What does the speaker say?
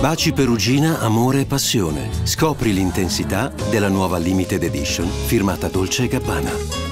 Baci Perugina, amore e passione. Scopri l'intensità della nuova Limited Edition firmata Dolce & Gabbana.